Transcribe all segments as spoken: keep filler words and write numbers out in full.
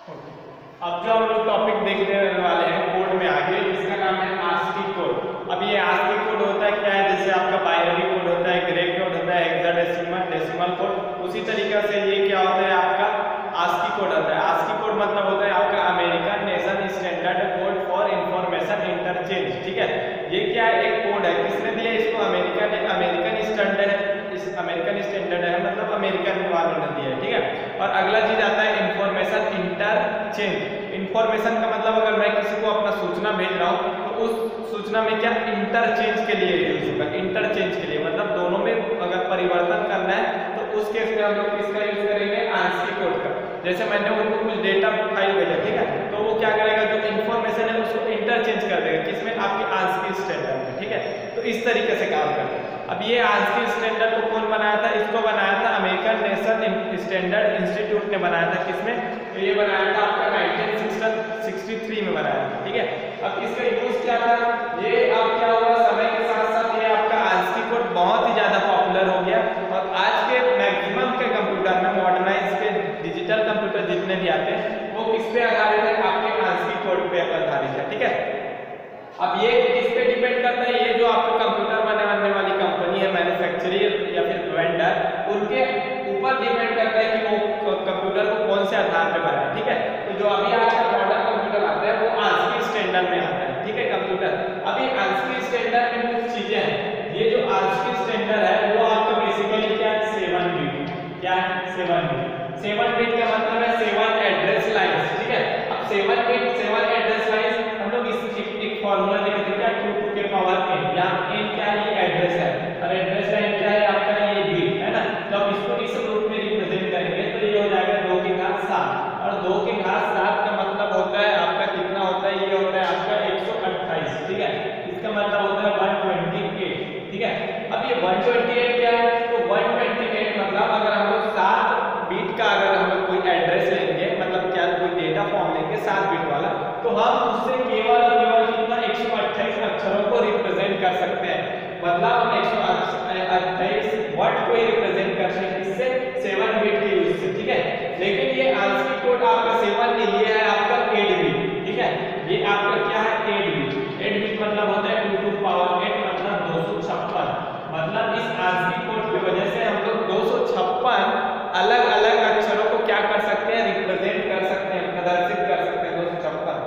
Okay, अब जो हम लोग टॉपिक देखने वाले हैं कोड में आगे, इसका नाम है आस्की कोड। अब ये आस्की कोड होता है क्या है, जैसे आपका बाइनरी कोड होता है, ग्रे कोड होता है, हेक्साडेसिमल डेसिमल कोड, उसी तरीके से ये क्या होता है आपका आस्की कोड होता है। आस्की कोड मतलब होता है आपका American nation standard code for information interchange. ठीक है, ये क्या है, एक कोड है, किसने दिया इसको, अमेरिकन अमेरिकन स्टैंडर्ड है, इस अमेरिकन स्टैंडर्ड है मतलब अमेरिकन वालों ने दिया है। ठीक है, और अगला चीज आता है इंफॉर्मेशन इंटरचेंज। इंफॉर्मेशन का मतलब अगर मैं किसी को अपना सूचना भेज रहा हूँ तो उस सूचना में क्या इंटरचेंज के लिए यूज होगा, इंटरचेंज के लिए मतलब दोनों में अगर परिवर्तन करना है तो उस केस में हम लोग किसका यूज करेंगे, आस्की कोड का। जैसे मैंने उनको कुछ डेटा फाइल भेजा, ठीक है, तो वो क्या करेगा, जो इंफॉर्मेशन है उसको इंटरचेंज कर देगा किसमें, आपके आस्की स्टैंडर्ड में। ठीक है, तो इस तरीके से काम करता है। अब ये आस्की स्टैंडर्ड को कौन बनाया था, इसको बनाया था अमेरिकन नेशन स्टैंडर्ड इंस्टीट्यूट ने बनाया था। किसमें, तो ये बनाया था आपका नाइनटीन सिक्सटी थ्री में बनाया था। ठीक है, अब इसका यूज क्या था, ये अब क्या हुआ, समय के साथ साथ ये आपका आस्की कोड बहुत ही ज्यादा पॉपुलर हो गया और आज के मैक्सिमम के कंप्यूटर में, मॉडर्नाइज के डिजिटल कंप्यूटर जितने भी आते हैं वो किस पे आधारित है, आपके आस्की कोड पे आधारित है। ठीक है, अब ये किस पे डिपेंड करता है, ये जो आपको कंप्यूटर बनाने वाली कंपनी है, मैन्युफैक्चरर या फिर वेंडर, उनके ऊपर डिपेंड करता है कि वो कंप्यूटर को कौन से आधार पे बनाए। ठीक है, तो जो अभी आज का मॉडर्न कंप्यूटर आता है वो आस्की स्टैंडर्ड में आता है। ठीक है, कंप्यूटर अभी आस्की स्टैंडर्ड में कुछ चीजें हैं, ये जो आस्की स्टैंडर्ड है वो आपका बेसिकली क्या है, सेवन बिट। क्या है, सेवन बिट। सेवन बिट का मतलब है सेवन एड्रेस लाइंस। ठीक है, अब seven bit seven address lines हम लोग इस एक फॉर्मूला लिखते हैं, टू टू के पावर n, यहाँ n क्या है, ये एड्रेस है और एड्रेस लाइन क्या है आपका, ये बिट है ना। तो अब इसको इस रूप में रिप्रेजेंट करेंगे तो ये हो जाएगा दो की घात सात, और दो की घात सात का मतलब होता है आपका कितना होता है, ये होता है आपका एक सौ अट्ठाईस। ठीक है, इसका मतलब होता है वन ट्वेंटी एट। ठीक है, अब ये वन ट्वेंटी एट क्या है, तो वन ट्वेंटी एट मतलब अगर हम लोग सात बिट का अगर हम लोग कोई एड्रेस लेंगे, मतलब क्या कोई डेटा फॉर्म लेंगे सात बिट वाला, तो हम उससे केवल और केवल कितना एक सौ अट्ठाईस अक्षरों को रिप्रेजेंट कर सकते हैं। मतलब हम एक सौ अट्ठाईस वर्ड को ही रिप्रेजेंट कर सकते हैं इससे, सेवन बिट के यूज से। ठीक है, लेकिन ये आस्की कोड आपका सेवन नहीं, ये है आपका एट बिट। ठीक है, ये आपका क्या है, एट बिट। एट बिट मतलब होता है टू टू पावर एट मतलब दो सौ छप्पन। मतलब इस आस्की कोड की वजह से हम लोग दो सौ छप्पन अलग अलग अक्षरों को क्या कर सकते हैं, रिप्रेजेंट कर सकते हैं, प्रदर्शित कर सकते हैं, दो सौ छप्पन।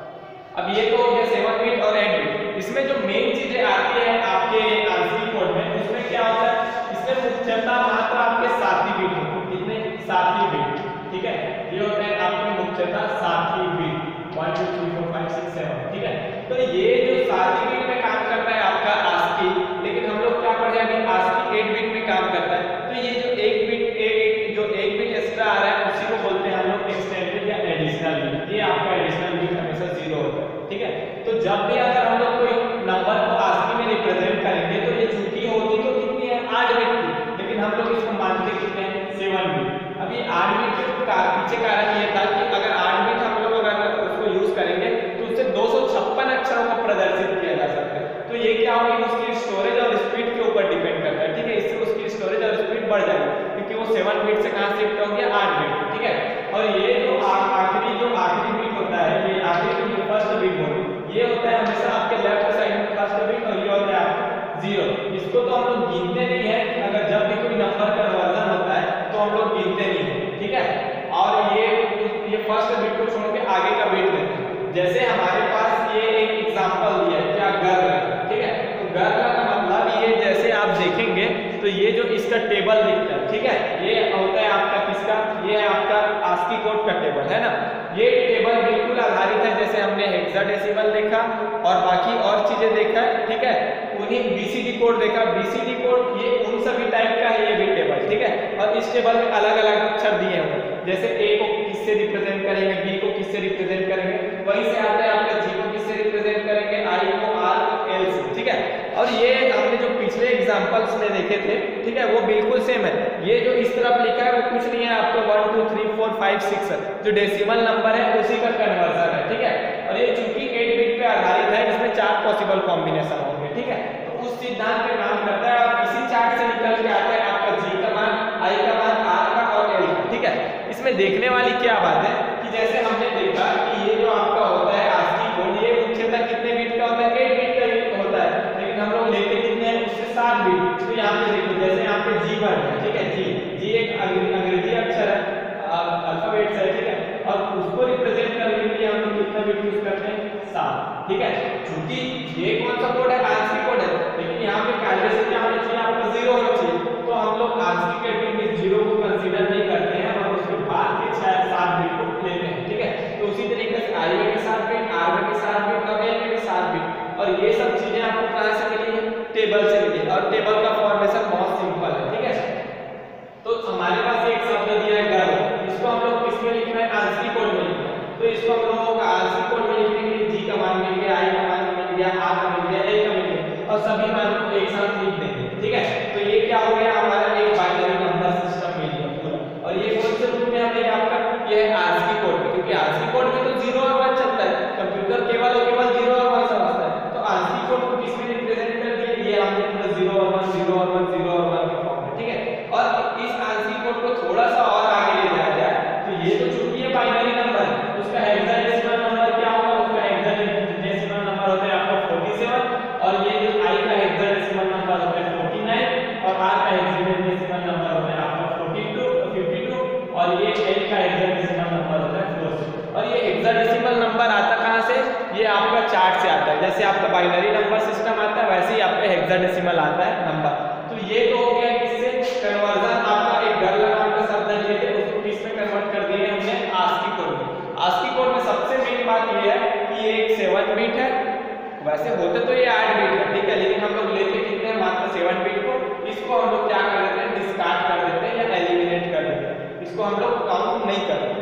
अब ये तो हो गया सेवन बिट और एट बिट। इसमें जो मेन चीजें आती है आपके आस्की कोड में, उसमें क्या होता है, इसमें मुख्यतः मात्र आपके सात ही बिट होते हैं। कितने, सात ही बिट। ठीक है, ये होते हैं आपके मुख्यतः सात ही bit, one two three four five six seven. ठीक है, तो ये जो सात ही बिट में काम करता है आपका आस्की, लेकिन हम लोग क्या पढ़े अभी, आस्की एट बिट में काम करता है। तो ये जो एक बिट एक जो एक बिट एक्स्ट्रा आ रहा है उसी को बोलते हैं हम लोग एक्सटेंडेड या एडिशनल बिट। ये आपका एडिशनल बिट हमेशा जीरो होता है। ठीक है, तो जब भी अगर हम लोग कोई नंबर को आस्की में रिप्रेजेंट करेंगे तो ये चूंकि होती तो कितनी है, आठ बिट की, लेकिन हम लोग इसको मानते कितने हैं, सेवन बिट। अब ये आठ बिट के पीछे कारण ये था कि अगर आठ बिट हम लोग अगर उसको यूज करेंगे तो उससे दो सौ छप्पन अक्षरों को प्रदर्शित किया जा सकता है। तो ये क्या होगी, उसकी स्टोरेज और स्पीड के ऊपर डिपेंड करता है। ठीक है, इससे उसकी स्टोरेज और स्पीड बढ़ जाएगी क्योंकि वो सेवन बिट से कहां शिफ्ट हो गया, आठ बिट। ठीक है, और ये जो आखिरी जो आखिरी बिट होता है, ये आखिरी जो फर्स्ट बिट होगी, ये होता है हमेशा आपके लेफ्ट साइड में फर्स्ट बिट, और ये होता है आपका जीरो। इसको तो हम लोग गिनते नहीं है, अगर जब भी कोई नंबर कन्वर्जन होता है तो हम लोग गिनते नहीं है। ठीक है, और ये ये फर्स्ट बिट को छोड़ के आगे का बिट लेते हैं। जैसे हमारे पास ये एक एग्जांपल दिया है, क्या, गर्ल। ठीक है, तो गर्ल का मतलब ये, जैसे आप देखेंगे तो ये जो इसका टेबल दिखता है, ठीक है, ये होता है आपका किसका, ये है आपका आस्की कोड का टेबल है ना। ये टेबल बिल्कुल आधारित है, जैसे हमने हेक्साडेसिमल देखा और बाकी और चीजें देखा है। ठीक है, उन्हीं बीसीडी कोड देखा, बीसीडी कोड ये उन सभी टाइप का है ये भी टेबल। ठीक है, और इस टेबल में अलग अलग अक्षर दिए हुए, जैसे ए को किससे रिप्रेजेंट करेंगे, बी को किससे रिप्रेजेंट करेंगे, वहीं से आता है आपका जी को किससे रिप्रेजेंट करेंगे, आई को, आर को, एल से। ठीक है, और ये हमने जो पिछले एग्जांपल्स में देखे थे, ठीक है, वो बिल्कुल सेम है। ये जो इस तरफ लिखा है वो कुछ नहीं है, आपको one two three four five six जो डेसिमल नंबर है उसी का कन्वर्जन है। ठीक है, और ये चूंकि एट बिट पे आधारित है, इसमें चार पॉसिबल कॉम्बिनेशन होंगे। ठीक है, तो उस सिद्धांत पे काम करता है और इसी चार्ट से निकल के आता है आपका जी का मान, आई का मान, आर का और एल का। ठीक है, इसमें देखने वाली क्या बात है कि कि जैसे हमने देखा कि ये जो आपका होता है आस्की कोड, ये मुख्यतः कितने बिट का होता है, एट बिट का होता है, लेकिन हम लोग लेते कितने हैं, उससे सात बिट। तो यहाँ पे देखो जैसे यहाँ पे जी वर्ड है, ठीक है, जी जी एक अंग्रेजी अक्षर है, अल्फाबेट्स है, ठीक है, और उसको रिप्रेजेंट करने के लिए हम लोग कितना बिट यूज करते हैं, सात, ठीक है। क्योंकि ये कौन सा कोड है, आस्की कोड है, लेकिन यहाँ पे पहले से क्या होना चाहिए, आपका जीरो होना चाहिए, तो हम लोग आस्की के में जीरो को कंसीडर नहीं करते हैं और उसके बाद के छह सात बिट को लेते हैं, ठीक है। तो उसी तरीके से आई के साथ बिट, आर के साथ बिट और एल के साथ बिट, और ये सब चीजें आपको कहां से मिली है, टेबल से मिली है, और टेबल का फॉर्मेशन बहुत सिंपल है, ठीक है। तो हमारे पास एक शब्द दिया है गर्ल, इसको हम लोग किसमें लिखना है, आस्की कोड में लिखना है। तो इसको हम लोगों को आस्की कोड में लिखने के लिए जी का मान मिल गया, आई का मान मिल गया, आर का मिल गया, एल का मिल गया, और सभी मान को एक साथ लिख देंगे, ठीक है। तो ये क्या हो गया, हमारा एक बाइनरी नंबर सिस्टम मिल गया पूरा। और ये कौन से रूप में हमें आपका, ये है आस्की कोड, क्योंकि आस्की कोड में तो जीरो और वन चलता है, कंप्यूटर केवल और केवल जीरो और वन समझता है। तो आस्की कोड को किसमें रिप्रेजेंट कर दिया, ये हमने पूरा जीरो और वन, जीरो और वन, जीरो और वन के फॉर्म में, ठीक है। और इस आस्की कोड को थोड़ा सा और आगे ले जाया जाए तो ये तो चूंकि ये बाइनरी नंबर है, उसका हेक्साडेसिमल नंबर क्या होगा, उसका हेक्साडेसिमल नंबर होता है आपका सैंतालीस, और ये जो आई का हेक्साडेसिमल नंबर होता है उनचास, और आर का हेक्साडेसिमल नंबर होता है आपका बावन, और ये एल का हेक्साडेसिमल नंबर होता है चार। और ये हेक्साडेसिमल नंबर आता कहां से, ये आपका चार्ट से आता है, जैसे आपका बाइनरी नंबर सिस्टम आता है वैसे ही आपका हेक्साडेसिमल आता है नंबर। तो ये तो हो गया किससे कन्वर्जन, आपका एक गर्ल नाम का शब्द लिए थे उसको किस में कन्वर्ट कर दिए हमने, आस्की कोड में। आस्की कोड में सबसे मेन बात ये है कि ये एक सेवन बिट है, वैसे होते तो ये आठ बिट है, ठीक है, लेकिन हम लोग लेते कितने हैं, मात्र सेवन बिट को। इसको हम लोग क्या कर देते हैं, डिस्कार्ड कर देते हैं या एलिमिनेट कर देते हैं, इसको हम लोग काउंट नहीं करते।